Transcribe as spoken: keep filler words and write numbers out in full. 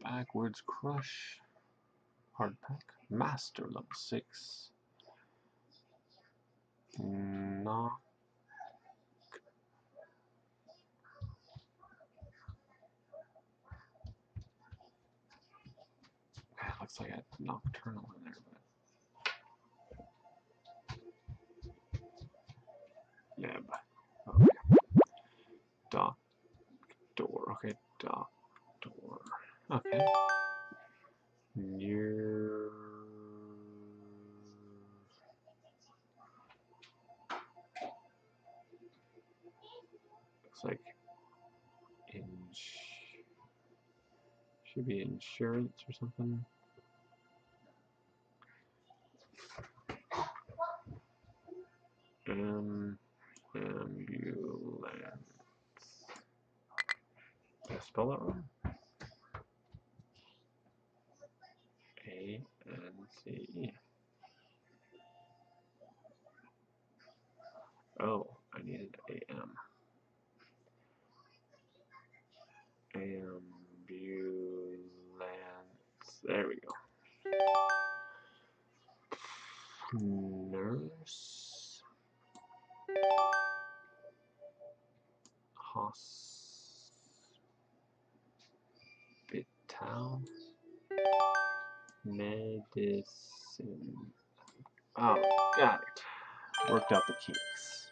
Backwards Crush. Hard pack. Master level six. Knock. Looks like I had Nocturnal in there, but yeah, but okay. Dock door. Okay, dock door. Okay. Near. Looks like ins should be insurance or something. Um, ambulance. Did I spell that wrong? A N C E. Oh, I needed A M. Ambulance. There we go. Nurse. Hospital. Medicine. Oh, got it. Worked out the kinks.